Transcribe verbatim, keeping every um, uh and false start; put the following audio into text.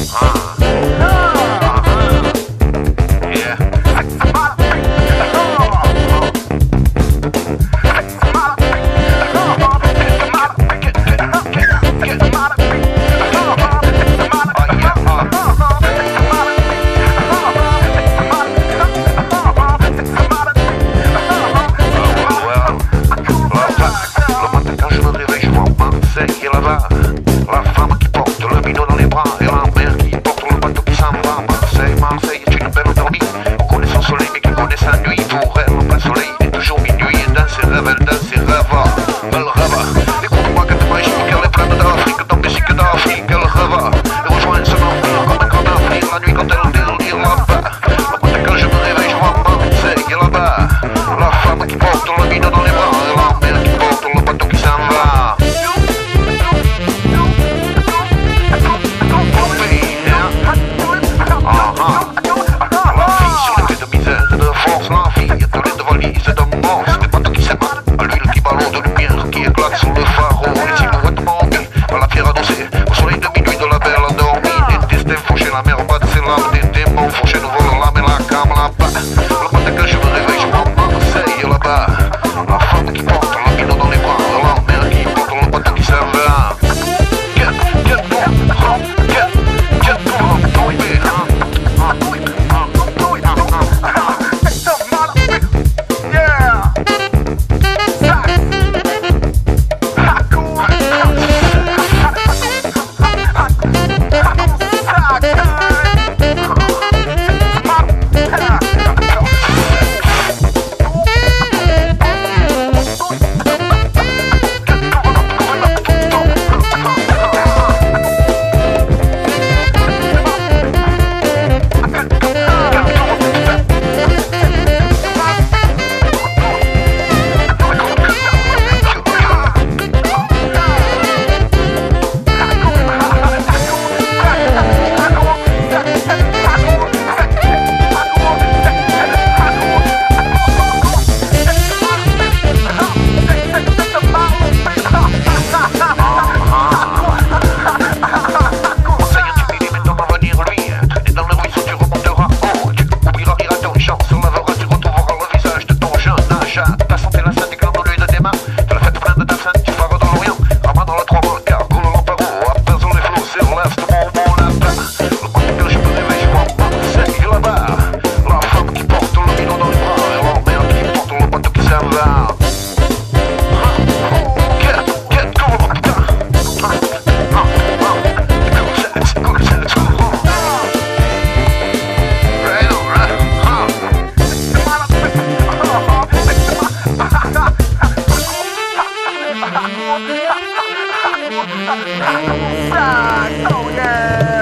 La femme qui porte le minot dans les bras et la mère qui porte le bateau qui s'en va. Marseille, Marseille est une belle dormie. On connaît son soleil mais qui connaît sa nuit. Pour elle, en plein soleil, il est toujours minuit. Et dans ses rêves, elle dans ses rêves. Elle rêve. Écoute-moi quand tu magique, elle est pleine d'Afrique. Dans des cycles d'Afrique, elle rêve. Et rejoint son empire comme un grand avril. La nuit quand elle délire là-bas. Le matin quand je me réveille, je vois Marseille là-bas. La femme qui porte le minot dans les bras et la mère qui porte le bateau qui s'en va. Sur le phare, les silhouettes manquent à la pierre adossée au soleil de minuit de la belle endormie. Des destins fauchés, la mer bat ses lames. Des démons fauchés nous volent l'âme et la cam là-bas. Le matin quand je me réveille, je vois Marseille là-bas. La femme qui porte le minot dans les bras, la mère qui porte le bateau qui s'en va. Get, get, get, get, baby. Ta santé, la santé, comme l'huile de tes mains. De la fête pleine de ta scène, tu feras dans l'Orient. Ramène dans la trois volts, car coule l'emparo. Apaisons les flots, c'est l'est, mon bon lapin. Le matin quand je me réveille, je vois Marseille là-bas. La femme qui porte le minot dans les bras et la mère qui porte le bateau qui s'en va. Get, get, go, putain. Cool sex, cool sex, cool. Right on, right, huh. Oh yeah.